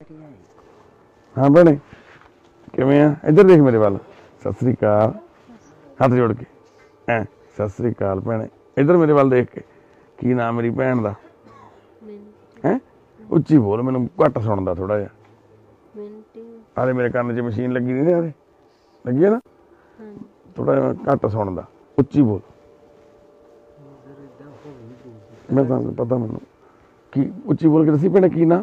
हाँ भैने किवें आ? इधर देख मेरे वाल। सत श्री अकाल, हाथ जोड़ के ऐ सत श्री अकाल भैने। इधर मेरे वाल देख के की नाम मेरी भैन दा है? उच्ची बोल, मैनू घट सुनदा थोड़ा जिहा। आरे मेरे कान च मशीन लगी नहीं आरे लगी है ना, थोड़ा घट सुनदा, उच्ची बोल। मैं पता मैनू की उच्ची बोल के दसी भैने की ना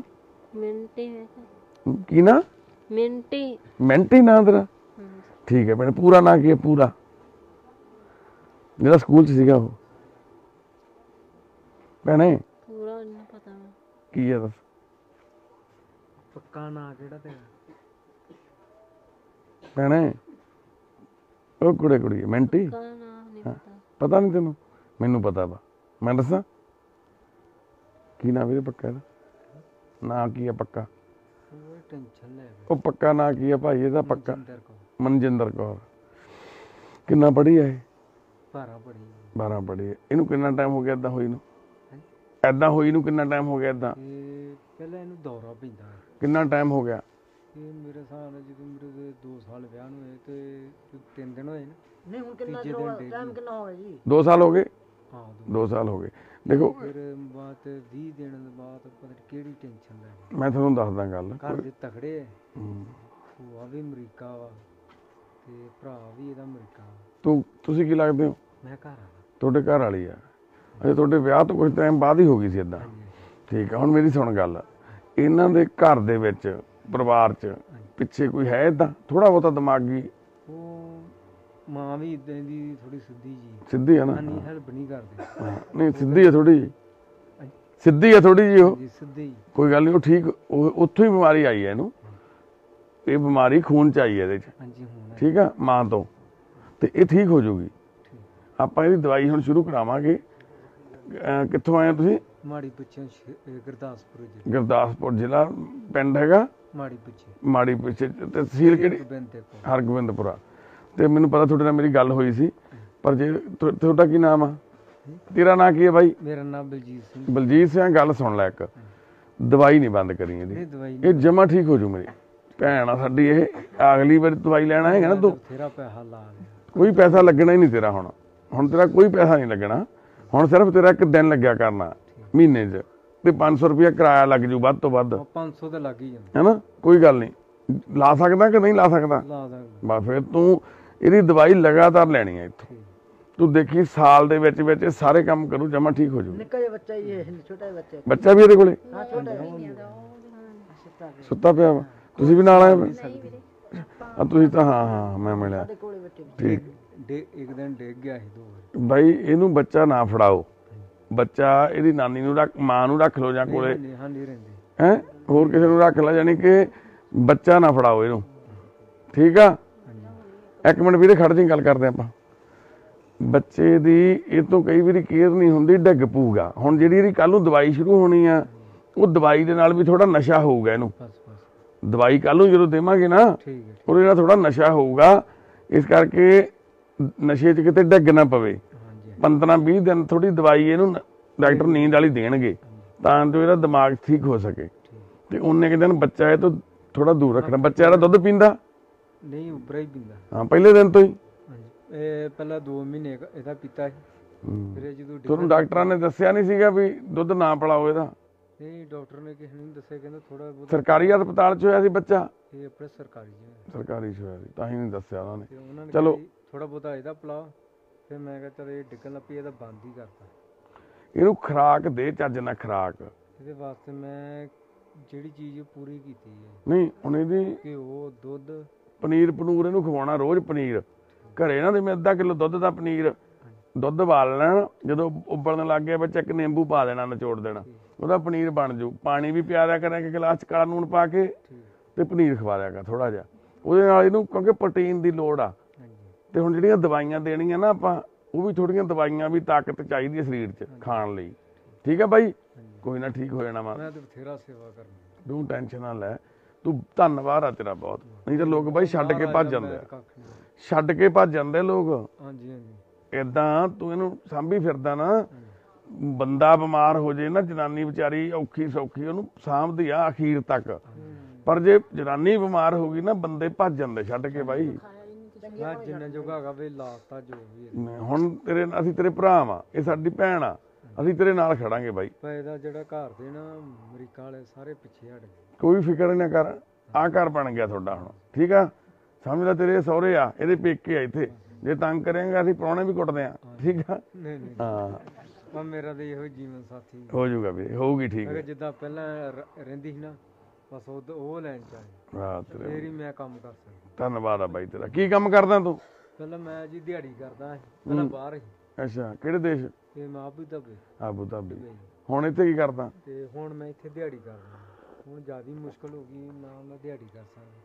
की ना मिंटी ना तेरा? ठीक है भैने, पूरा ना की है? पूरा जेड़ा स्कूल च सीगा वो भैने की है? दस पक्का ना केड़ा तेरा भैने? ओ कुड़े कुड़ी मिंटी पता नहीं तेनू? मैनू पता वा, मैं दसा की ना वीरे पक्का दा ना की है? पक्का ओ पक्का ना की है भाई ਇਹਦਾ? पक्का मनजिंदर कौर। किन्ना पढ़ी है? 12 पढ़ी है। इनू किन्ना टाइम हो गया इदां होई नू? इदां होई नू किन्ना टाइम हो गया? इदां पहले इनू दौरा पैंदा। किन्ना टाइम हो गया? मेरे हिसाब नाल ਜਦੋਂ ਮੇਰੇ 2 ਸਾਲ ਵਿਆਹ ਨੂੰ ਹੋਏ ਤੇ 3 ਦਿਨ ਹੋਏ ਨੇ। नहीं हुण कितना टाइम कितना हो गया जी? 2 साल हो गए। हाँ 2 साल हो गए। देखो फिर बात 20 दिन बाद पता नहीं ਕਿਹੜੀ ਟੈਨਸ਼ਨ ਲੈ मैं ਤੁਹਾਨੂੰ ਦੱਸਦਾ ਗੱਲ। ਘਰ ਦੇ ਤਕੜੇ ਹੈ। ਭੂਆ ਵੀ ਅਮਰੀਕਾ ਵਾ ਤੇ ਭਰਾ ਵੀ ਇਹਦਾ ਅਮਰੀਕਾ ਵਾ। ਤੁਸੀਂ ਕੀ ਲੱਗਦੇ ਹੋ? ਮੈਂ ਘਰ ਆਣਾ। ਤੁਹਾਡੇ ਘਰ ਵਾਲੀ ਆ? ਅਜੇ ਤੁਹਾਡੇ ਵਿਆਹ ਤੋਂ ਕੁਝ ਟਾਈਮ ਬਾਅਦ ਹੀ ਹੋ ਗਈ ਸੀ ਇਦਾਂ? ਠੀਕ ਆ। ਹੁਣ ਮੇਰੀ ਸੁਣ ਗੱਲ, ਇਹਨਾਂ ਦੇ ਘਰ ਦੇ ਵਿੱਚ ਪਰਿਵਾਰ 'ਚ ਪਿੱਛੇ ਕੋਈ ਹੈ ਇਦਾਂ ਥੋੜਾ ਬਹੁਤਾ ਦਿਮਾਗੀ? ਉਹ ਮਾਂ ਵੀ ਇਦਾਂ ਦੀ ਥੋੜੀ ਸਿੱਧੀ ਜੀ। ਸਿੱਧੀ ਆ ਨਾ? ਨਹੀਂ ਹੈਲਪ ਨਹੀਂ ਕਰਦੇ। ਨਹੀਂ ਸਿੱਧੀ ਆ ਥੋੜੀ ਜੀ, ਸਿੱਧੀ ਆ ਥੋੜੀ ਜੀ। ਉਹ ਸਿੱਧੀ ਕੋਈ ਗੱਲ ਨਹੀਂ, ਉਹ ਠੀਕ, ਉੱਥੋਂ ਹੀ ਬਿਮਾਰੀ ਆਈ ਹੈ ਇਹਨੂੰ। ਇਹ ਬਿਮਾਰੀ ਖੂਨ 'ਚ ਆਈ ਹੈ ਇਹਦੇ 'ਚ। ਹਾਂਜੀ ਹੁਣ ਠੀਕ ਆ, ਮਾਂ ਤੋਂ। ਤੇ ਇਹ ਠੀਕ ਹੋ ਜਾਊਗੀ। ਆਪਾਂ ਇਹਦੀ ਦਵਾਈ ਹੁਣ ਸ਼ੁਰੂ ਕਰਾਵਾਂਗੇ। ਕਿੱਥੋਂ ਆਏ ਤੁਸੀਂ? ਮਾੜੀ ਪਿੱਛੇ ਗੁਰਦਾਸਪੁਰ ਜ਼ਿਲ੍ਹਾ। ਗੁਰਦਾਸਪੁਰ ਜ਼ਿਲ੍ਹਾ, ਪਿੰਡ ਹੈਗਾ ਮਾੜੀ ਪਿੱਛੇ, ਤਹਿਸੀਲ ਕਿਹੜੀ? ਹਰਗੋਬਿੰਦਪੁਰਾ। ਤੇ ਮੈਨੂੰ ਪਤਾ ਤੁਹਾਡੇ ਨਾਲ ਮੇਰੀ ਗੱਲ ਹੋਈ ਸੀ, ਪਰ ਜੇ ਤੁਹਾਡਾ ਕੀ ਨਾਮ ਆ? ਤੇਰਾ ਨਾਂ ਕੀ ਹੈ ਬਾਈ? ਮੇਰਾ ਨਾਮ ਬਲਜੀਤ ਸਿੰਘ। ਬਲਜੀਤ ਸਿੰਘ। ਗੱਲ ਸੁਣ ਲੈ, ਇੱਕ ਦਵਾਈ ਨਹੀਂ ਬੰਦ ਕਰੀ ਇਹਦੀ, ਇਹ ਜਮਾ ਠੀਕ ਹੋ ਜੂ। ਮੇਰੀ ਭੈਣ ਆ ਸਾਡੀ ਇਹ। ਅਗਲੀ ਵਾਰ ਦਵਾਈ ਲੈਣਾ ਹੈਗਾ ਨਾ ਤੂੰ, ਤੇਰਾ ਪੈਸਾ ਲਾ ਲਿਆ। ਕੋਈ ਪੈਸਾ ਲੱਗਣਾ ਹੀ ਨਹੀਂ ਤੇਰਾ। ਹੁਣ ਤੇਰਾ ਕੋਈ ਪੈਸਾ ਨਹੀਂ ਲੱਗਣਾ। ਹੁਣ ਸਿਰਫ ਤੇਰਾ ਇੱਕ ਦਿਨ ਲੱਗਿਆ ਕਰਨਾ ਮਹੀਨੇ 'ਚ, ਤੇ 500 ਰੁਪਇਆ ਕਿਰਾਇਆ ਲੱਗ ਜੂ ਵੱਧ ਤੋਂ ਵੱਧ। 500 ਤੇ ਲੱਗ ਹੀ ਜਾਂਦਾ ਹੈ ਨਾ? ਕੋਈ ਗੱਲ ਨਹੀਂ, ਲਾ ਸਕਦਾ ਕਿ ਨਹੀਂ ਲਾ ਸਕਦਾ? ਲਾ ਸਕਦਾ। ਬਸ ਫਿਰ ਤੂੰ ਇਹਦੀ ਦਵਾਈ ਲਗਾਤਾਰ ਲੈਣੀ ਹੈ ਇੱਥੋਂ। ਤੂੰ ਦੇਖੀ ਸਾਲ ਦੇ ਵਿੱਚ ਵਿੱਚ ਸਾਰੇ ਕੰਮ ਕਰੂ, ਜਮਾ ਠੀਕ ਹੋ ਜੂ। निक्का जिहा बच्चा ही है, छोटा बच्चा। ਬੱਚਾ ਵੀ ਇਹਦੇ ਕੋਲੇ हां छोटा है, ਸੁੱਤਾ ਪਿਆ ਵਾ? ਤੁਸੀਂ ਵੀ ਨਾਲ ਆਏ? ਆ ਤੁਸੀਂ ਤਾਂ ਹਾਂ ਮੈਂ ਮਿਲਿਆ। साडे कोले बच्चे। ਠੀਕ। ਇੱਕ ਦਿਨ ਡਿੱਗ ਗਿਆ ਸੀ 2 ਵਾਰ। ਬਾਈ ਇਹਨੂੰ ਬੱਚਾ ਨਾ ਫੜਾਓ। ਬੱਚਾ ਇਹਦੀ ਨਾਨੀ ਨੂੰ ਰੱਖ, ਮਾਂ ਨੂੰ ਰੱਖ ਲਓ ਜਾਂ ਕੋਲੇ ਹਾਂ ਨਹੀਂ ਰਹਿੰਦੇ ਹੈ, ਹੋਰ ਕਿਸੇ ਨੂੰ ਰੱਖ ਲੈ, ਯਾਨੀ ਕਿ ਬੱਚਾ ਨਾ ਫੜਾਓ ਇਹਨੂੰ। ਠੀਕ ਆ? ਇੱਕ ਮਿੰਟ ਵੀਰੇ ਖੜ ਜੀ, ਗੱਲ ਕਰਦੇ ਆਪਾਂ। ਬੱਚੇ ਦੀ ਇਹ ਤੋਂ ਕਈ ਵਾਰੀ ਕੇਅਰ ਨਹੀਂ ਹੁੰਦੀ, ਡਿੱਗ ਪਊਗਾ। ਹੁਣ ਜਿਹੜੀ ਇਹਦੀ ਕੱਲ ਨੂੰ ਦਵਾਈ ਸ਼ੁਰੂ ਹੋਣੀ ਆ, ਉਹ ਦਵਾਈ ਦੇ ਨਾਲ ਵੀ ਥੋੜਾ ਨਸ਼ਾ ਹੋਊਗਾ ਇਹਨੂੰ। ਦਵਾਈ ਕੱਲ ਨੂੰ ਜਦੋਂ ਦੇਵਾਂਗੇ ਨਾ, ਉਹਦੇ ਨਾਲ ਥੋੜਾ ਨਸ਼ਾ ਹੋਊਗਾ। ਇਸ ਕਰਕੇ ਨਸ਼ੇ 'ਚ ਕਿਤੇ ਡਿੱਗ ਨਾ ਪਵੇ। 15-20 ਦਿਨ ਥੋੜੀ ਦਵਾਈ ਇਹਨੂੰ ਡਾਕਟਰ ਨੀਂਦ ਵਾਲੀ ਦੇਣਗੇ, ਤਾਂ ਜੋ ਇਹਦਾ ਦਿਮਾਗ ਠੀਕ ਹੋ ਸਕੇ। ਤੇ ਉਹਨੇ ਕੁ ਦਿਨ ਬੱਚਾ ਇਹ ਤੋਂ ਥੋੜਾ ਦੂਰ ਰੱਖਣਾ। ਬੱਚਾ ਇਹਦਾ ਦੁੱਧ ਪੀਂਦਾ ਨਹੀਂ? ਉਬਰਾ ਹੀ ਪੀਂਦਾ। ਹਾਂ, ਪਹਿਲੇ ਦਿਨ ਤੋਂ ਹੀ? ਇਹ ਪਹਿਲਾਂ 2 ਮਹੀਨੇ ਇਹਦਾ ਪੀਤਾ ਸੀ। ਫਿਰ ਜਦੋਂ ਤੁਹਾਨੂੰ ਡਾਕਟਰਾਂ ਨੇ ਦੱਸਿਆ ਨਹੀਂ ਸੀਗਾ ਵੀ ਦੁੱਧ ਨਾ ਪਿਲਾਓ ਇਹਦਾ? ਨਹੀਂ, ਡਾਕਟਰ ਨੇ ਕਿਸੇ ਨੂੰ ਦੱਸਿਆ, ਕਹਿੰਦਾ ਥੋੜਾ ਬਹੁਤ। ਸਰਕਾਰੀ ਹਸਪਤਾਲ 'ਚ ਹੋਇਆ ਸੀ ਬੱਚਾ? ਇਹ ਆਪਣੇ ਸਰਕਾਰੀ 'ਚ ਹੋਇਆ ਸੀ, ਤਾਂ ਹੀ ਨਹੀਂ ਦੱਸਿਆ ਉਹਨਾਂ ਨੇ। ਉਹਨਾਂ ਨੇ ਚਲੋ ਥੋੜਾ ਬਹੁਤਾ ਇਹਦਾ ਪਿਲਾਓ। ਫਿਰ ਮੈਂ ਕਿਹਾ ਚਲ ਇਹ ਡਿੱਗਣ ਲੱਗ ਪਈ, ਇਹਦਾ ਬੰਦ ਹੀ ਕਰਤਾ। ਇਹਨੂੰ ਖੁਰਾਕ ਦੇ, ਚੱਜ ਨਾਲ ਖੁਰਾਕ। ਇਹਦੇ ਵਾਸਤੇ ਮੈਂ ਜਿਹੜੀ ਚੀਜ਼ ਪੂਰੀ ਕੀਤੀ ਹੈ। ਨਹੀਂ ਹੁਣ ਇਹਦੀ ਘਿਓ, ਦੁੱਧ, ਪਨੀਰ ਇਹਨੂੰ ਖਵਾਉਣਾ ਰੋਜ਼। ਪਨੀਰ ਘਰੇ ਨਾ, ਜਿਵੇਂ ਅੱਧਾ ਕਿਲੋ ਦੁੱਧ ਦਾ ਪਨੀਰ, ਦੁੱਧ ਉਬਾਲ ਲੈਣਾ, ਜਦੋਂ ਉਬਲਣ ਲੱਗ ਗਿਆ ਵਿੱਚ ਇੱਕ ਨਿੰਬੂ ਪਾ ਦੇਣਾ, ਨਿਚੋੜ ਦੇਣਾ, ਉਹਦਾ ਪਨੀਰ ਬਣ ਜੂ। ਪਾਣੀ ਵੀ ਪਿਆ ਦਿਆ ਕਰਾਂ, ਇੱਕ ਗਲਾਸ 'ਚ ਕਾਲਾ ਲੂਣ ਪਾ ਕੇ, ਤੇ ਪਨੀਰ ਖਵਾ ਦਿਆ ਕਰ ਥੋੜਾ ਜਿਹਾ। ਉਹਦੇ ਨਾਲ ਇਹਨੂੰ ਕਿਉਂਕਿ ਪ੍ਰੋਟੀਨ ਦੀ ਲੋੜ ਆ। ਤੇ ਹੁਣ ਜਿਹੜੀਆਂ ਦਵਾਈਆਂ ਦੇਣੀਆਂ ਨਾ ਆਪਾਂ, ਉਹ ਵੀ ਥੋੜੀਆਂ ਦਵਾਈਆਂ ਵੀ ਤਾਕਤ ਚਾਹੀਦੀ ਹੈ ਸਰੀਰ 'ਚ ਖਾਣ ਲਈ। ਠੀਕ ਹੈ ਬਾਈ? ਕੋਈ ਨਾ, ਠੀਕ ਹੋ ਜਾਣਾ। ਮੈਂ ਤੇ ਬਥੇਰਾ ਸੇਵਾ ਕਰਨੀ। ਤੂੰ ਟੈਨਸ਼ਨ ਨਾ ਲੈ, ਤੂੰ ਧੰਨਵਾਦ ਆ ਤੇਰਾ ਬਹੁਤ। ਨਹੀਂ ਤਾਂ ਲੋਕ ਬਾਈ ਛੱਡ ਕੇ ਭੱਜ ਜਾਂਦੇ ਆ, ਛੱਡ ਕੇ ਭੱਜ ਜਾਂਦੇ ਲੋਕ। ਹਾਂਜੀ ਹਾਂਜੀ। ਏਦਾਂ ਤੂੰ ਇਹਨੂੰ ਸਾਂਭੀ ਫਿਰਦਾ ਨਾ। ਬੰਦਾ ਬਿਮਾਰ ਹੋ ਜੇ ਨਾ, ਜਨਾਨੀ ਵਿਚਾਰੀ ਔਖੀ ਸੌਖੀ ਉਹਨੂੰ ਸਾਂਭਦੀ ਆ ਅਖੀਰ ਤੱਕ। ਪਰ ਜੇ ਜਨਾਨੀ ਬਿਮਾਰ ਹੋ ਗਈ ਨਾ ਬੰਦੇ ਭੱਜ ਜਾਂਦੇ ਛੱਡ ਕੇ ਬਾਈ। ਮੈਂ ਜਿੰਨਾ ਜੋਗਾ ਹੈਗਾ ਵੀ ਲਾਤਾ ਜੋ ਵੀ ਹੈ। ਹੁਣ ਅਸੀਂ ਤੇਰੇ ਭਰਾ ਵਾਂ, ਇਹ ਸਾਡੀ ਭੈਣ ਆ, ਅਸੀਂ ਤੇਰੇ ਨਾਲ ਖੜਾਂਗੇ ਬਾਈ। ਪਰ ਇਹਦਾ ਜਿਹੜਾ ਘਰ ਦੇ ਨਾ ਅਮਰੀਕਾ ਵਾਲੇ ਸਾਰੇ ਪਿੱਛੇ ਹਟ ਗਏ। ਕੋਈ ਫਿਕਰ ਨਾ ਕਰ, ਆਹ ਘਰ ਬਣ ਗਿਆ ਤੁਹਾਡਾ ਹੁਣ, ਠੀਕ ਆ। ਸਮਝ ਲੈ ਤੇਰੇ ਸਹੁਰੇ ਆ, ਇਹਦੇ ਪੇਕੇ ਆ ਇੱਥੇ, ਜੇ ਤੰਗ ਕਰੇਂਗਾ ਅਸੀਂ ਪ੍ਰਾਹੁਣੇ ਵੀ ਕੁੱਟਦੇ ਆ, ਠੀਕ ਆ। ਨਹੀਂ ਨਹੀਂ ਹਾਂ ਪਰ ਮੇਰਾ ਤਾਂ ਇਹੋ ਜੀਵਨ ਸਾਥੀ ਹੋ ਜਾਊਗਾ ਵੀ, ਹੋਊਗੀ ਠੀਕ ਅਗਰ ਹੈ। ਜਿੱਦਾਂ ਪਹਿਲਾਂ ਰਹਿੰਦੀ ਸੀ ਨਾ ਬਸ ਉਹ ਲੈਣ ਚਾਹੇ ਵਾਹ ਤੇਰੇ, ਫੇਰ ਹੀ ਮੈਂ ਕੰਮ ਕਰ ਸਕਦਾ। ਧੰਨਵਾਦ ਆ ਬਾਈ ਤੇਰਾ। ਕੀ ਕੰਮ ਕਰਦਾ ਤੂੰ? ਪਹਿਲਾਂ ਮੈਂ ਜੀ ਦਿਹਾੜੀ ਕਰਦਾ ਸੀ, ਪਹਿਲਾਂ ਬਾਹਰ ਸੀ ਅੱਛਾ, ਕਿਹੜੇ ਦੇਸ਼? ਤੇ ਮੈਂ ਆਬੂ ਧਾਬੀ ਆਬੂ ਧਾਬੀ। ਹੁਣ ਇੱਥੇ ਕੀ ਕਰਦਾ? ਤੇ ਹੁਣ ਮੈਂ ਇੱਥੇ ਦਿਹਾੜੀ ਕਰਦਾ। ਹੁਣ ਜ਼ਿਆਦਾ ਮੁਸ਼ਕਲ ਹੋ ਗਈ, ਨਾ ਮੈਂ ਦਿਹਾੜੀ ਕਰ ਸਕਦਾ।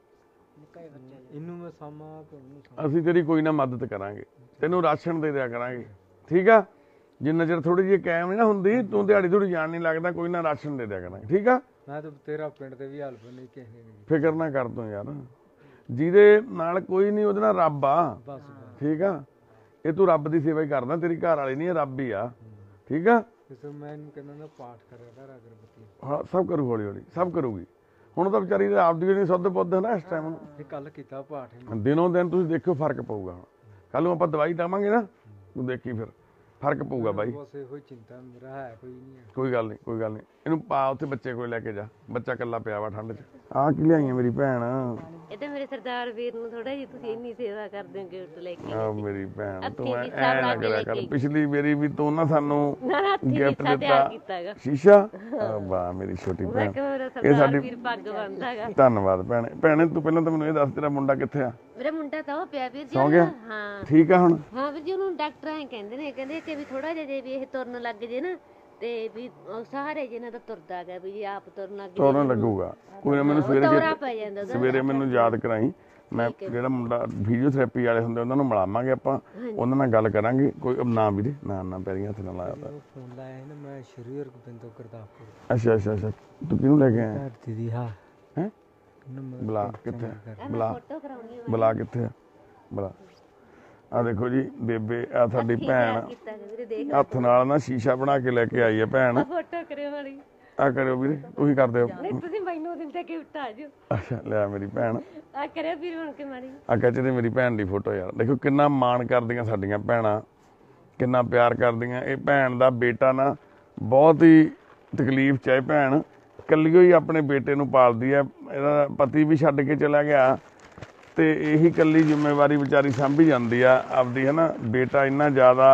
ਇਹਨੂੰ ਮੈਂ ਸਾਂਭਾਂ ਤੇ ਉਹਨੂੰ ਸਾਂਭਾਂ। ਅਸੀਂ ਤੇਰੀ ਕੋਈ ਨਾ ਮਦਦ ਕਰਾਂਗੇ, ਤੈਨੂੰ ਰਾਸ਼ਨ ਦੇ ਦਿਆ ਕਰਾਂਗੇ, ਠੀਕ ਆ। ਜਿੰਨਾ ਚਿਰ ਥੋੜੀ ਜਿਹੀ ਕਾਇਮ ਨਹੀਂ ਨਾ ਹੁੰਦੀ, ਤੂੰ ਦਿਹਾੜੀ ਥੋੜੀ ਜਾਣ ਨਹੀਂ ਲੱਗਦਾ, ਕੋਈ ਨਾ ਰਾਸ਼ਨ ਦੇ ਦਿਆ ਕਰਾਂਗੇ, ਠੀਕ ਆ। ਮੈਂ ਤਾਂ ਤੇਰਾ ਪਿੰਡ ਤੇ ਵੀ ਹੈਲਪ ਨਹੀਂ ਕਿਸੇ ਨੇ ਨਹੀਂ। ਫਿਕਰ ਨਾ ਕਰ ਤੂੰ ਯਾਰ, ਜਿਹਦੇ ਨਾਲ ਕੋਈ ਨਹੀਂ ਉਹਦੇ ਨਾਲ ਰੱਬ ਆ, ਬਸ ਠੀਕ ਆ। ਇਹ ਤੂੰ ਰੱਬ ਦੀ ਸੇਵਾ ਹੀ ਕਰਦਾ, ਤੇਰੀ ਘਰ ਵਾਲੀ ਨਹੀਂ, ਇਹ ਰੱਬ ਹੀ ਆ, ਠੀਕ ਆ। ਫਿਰ ਮੈਂ ਇਹਨੂੰ ਕਹਿੰਦਾ ਨਾ ਪਾਠ ਕਰਿਆ ਕਰ ਅਗਰਬੱਤੀ। ਹਾਂ ਸਭ ਕਰੂ, ਹੌਲੀ ਹੌਲੀ ਸਭ ਕਰੂਗੀ। ਹੁਣ ਤਾਂ ਵਿਚਾਰੀ ਦੇ ਆਪਦੀ ਨਹੀਂ ਸੁੱਧ ਪੁੱਧ ਹੈ ਨਾ ਇਸ ਟਾਈਮ ਨੂੰ। ਇਹ ਕੱਲ ਕੀਤਾ ਪਾਠ ਦਿਨੋਂ ਦਿਨ ਤੁਸੀਂ ਦੇਖਿਓ ਫਰਕ ਪਊਗਾ। ਹੁਣ ਕੱਲ ਨੂੰ ਆਪਾਂ ਦਵਾਈ ਦੇਵਾਂਗੇ ਨਾ, ਤੂੰ ਦੇਖੀ ਫਿਰ ਫਰਕ ਪਊਗਾ ਬਾਈ। ਬਸ ਇਹੋ ਚਿੰਤਾ ਮੇਰਾ ਹੈ, ਕੋਈ ਨਹੀਂ ਹੈ। ਕੋਈ ਗੱਲ ਨਹੀਂ, ਕੋਈ ਗੱਲ ਨਹੀਂ। ਇਹਨੂੰ ਪਾ ਉੱਥੇ ਬੱਚੇ ਕੋਲ ਲੈ ਕੇ ਜਾ, ਬੱਚਾ ਇਕੱਲਾ ਪਿਆ ਵਾ ਠੰਡ 'ਚ। ਆਹ ਕੀ ਲਿਆਈਆਂ ਮੇਰੀ ਭੈਣ? ਇਹ ਤਾਂ ਮੇਰੇ ਸਰਦਾਰ ਵੀਰ ਨੂੰ ਥੋੜਾ ਜੀ ਤੁਸੀਂ ਇੰਨੀ ਸੇਵਾ ਕਰਦੇ ਹੋ ਗਿਫਟ ਲੈ ਕੇ। ਆ ਮੇਰੀ ਭੈਣ, ਤੂੰ ਅੱਖੀਂ ਐ ਨਾ ਕਰਿਆ ਕਰ। ਪਿਛਲੀ ਵਾਰੀ ਵੀ ਤੂੰ ਨਾ ਸਾਨੂੰ ਗਿਫਟ ਤਿਆਰ ਦਿੱਤਾ ਕੀਤਾਗਾ ਸ਼ੀਸ਼ਾ। ਵਾਹ ਮੇਰੀ ਛੋਟੀ ਮੈਂ ਭੈਣ, ਕਿਹਾ ਮੇਰਾ ਇਹ ਸਰਦਾਰ ਸਾਡੀ ਵੀਰ ਪੱਗ ਬੰਨਦਾਗਾ। ਧੰਨਵਾਦ ਭੈਣੇ। ਭੈਣੇ ਤੂੰ ਪਹਿਲਾਂ ਤਾਂ ਮੈਨੂੰ ਇਹ ਦੱਸ, ਤੇਰਾ ਮੁੰਡਾ ਕਿੱਥੇ ਆ? ਮੇਰਾ ਮੁੰਡਾ ਤਾਂ ਉਹ ਪਿਆ ਵੀਰ ਜੀ। ਸੌਂ ਗਿਆ? ਹਾਂ ਠੀਕ ਆ ਹੁਣ? ਹਾਂ ਵੀਰ ਜੀ, ਉਹਨੂੰ ਡਾਕਟਰ ਐ ਕਹਿੰਦੇ ਨੇ, ਕਹਿੰਦੇ ਕਿ ਵੀ ਥੋੜਾ ਜਿਹਾ ਜੇ ਵੀ ਇਹ ਤੁਰਨ ਲੱਗ ਜੇ ਨਾ ਤੇ ਵੀ ਸਹਾਰੇ ਜਿਹਨਾਂ ਦਾ ਤੁਰਦਾ ਗਿਆ ਵੀ ਜੇ ਆਪ ਤੁਰਨ ਲੱਗ ਤੋਰਨ ਲੱਗੂਗਾ। ਕੋਈ ਨਾ, ਮੈਨੂੰ ਦੌਰਾ ਸਵੇਰੇ ਪੈ ਜਾਂਦਾ ਉਹਦਾ। ਸਵੇਰੇ ਮੈਨੂੰ ਯਾਦ ਕਰਾਈ। ਮੈਂ ਜਿਹੜਾ ਮੁੰਡਾ ਫਿਜ਼ੀਓਥੈਰੇਪੀ ਵਾਲੇ ਹੁੰਦੇ ਉਹਨਾਂ ਨੂੰ ਮਿਲਾਵਾਂਗੇ ਆਪਾਂ, ਉਹਨਾਂ ਨਾਲ ਗੱਲ ਕਰਾਂਗੇ। ਕੋਈ ਨਾ ਵੀਰੇ, ਨਾ ਪੈਰੀਆਂ ਹੱਥ ਨਾਲ ਲਾਇਆ ਤਾਂ। ਫੋਨ ਲਾਇਆ ਨਾ ਮੈਂ ਸ਼੍ਰੀ ਹਰਗੋਬਿੰਦ ਗੁਰਦਾਸਪੁਰ। ਅੱਛਾ ਅੱਛਾ ਅੱਛਾ, ਤੂੰ ਕਿਹਨੂੰ ਲੈ ਕੇ ਆਇਆ? ਧਰਤੀ ਦੀ ਹਾਂ ਹੈ ਨੰਬਰ ਬੁਲਾ ਕਿੱਥੇ ਆ? ਮੈਂ ਬੁਲਾ ਫੋਟੋ ਕਰਾਉਣੀ ਬੁਲਾ ਕਿੱਥੇ ਆ? ਬੁਲਾ। ਆ ਦੇਖੋ ਜੀ ਬੇਬੇ, ਆ ਸਾਡੀ ਭੈਣ ਕੀਤਾ ਵੀਰੇ, ਦੇਖ ਹੱਥ ਨਾਲ ਨਾ ਸ਼ੀਸ਼ਾ ਬਣਾ ਕੇ ਲੈ ਕੇ ਆਈ ਹੈ ਭੈਣ। ਫੋਟੋ ਕਰਿਓ ਵਾਲੀ। ਆ ਕਰਿਓ ਵੀਰੇ, ਤੁਸੀਂ ਕਰ ਦਿਓ। ਨਹੀਂ ਤੁਸੀਂ ਮੈਨੂੰ ਦਿੰਦੇ ਗਿਫਟ ਆ ਜਾਓ। ਅੱਛਾ ਲਿਆ ਮੇਰੀ ਭੈਣ। ਆ ਕਰਿਓ ਵੀਰ ਬਣ ਕੇ ਮਾੜੀ। ਆ ਕੱਚ ਤੇ ਮੇਰੀ ਭੈਣ ਦੀ ਫੋਟੋ ਯਾਰ, ਦੇਖੋ ਕਿੰਨਾ ਮਾਣ ਕਰਦੀਆਂ ਸਾਡੀਆਂ ਭੈਣਾਂ, ਕਿੰਨਾ ਪਿਆਰ ਕਰਦੀਆਂ। ਇਹ ਭੈਣ ਦਾ ਬੇਟਾ ਨਾ ਬਹੁਤ ਹੀ ਤਕਲੀਫ 'ਚ ਹੈ। ਭੈਣ ਇਕੱਲੀਓ ਹੀ ਆਪਣੇ ਬੇਟੇ ਨੂੰ ਪਾਲਦੀ ਹੈ। ਇਹਦਾ ਪਤੀ ਵੀ ਛੱਡ ਕੇ ਚਲਾ ਗਿਆ ਤੇ ਇਹੀ ਇਕੱਲੀ ਜ਼ਿੰਮੇਵਾਰੀ ਵਿਚਾਰੀ ਸਾਂਭੀ ਜਾਂਦੀ ਆ ਆਪਦੀ, ਹੈ ਨਾ। ਬੇਟਾ ਇੰਨਾ ਜ਼ਿਆਦਾ।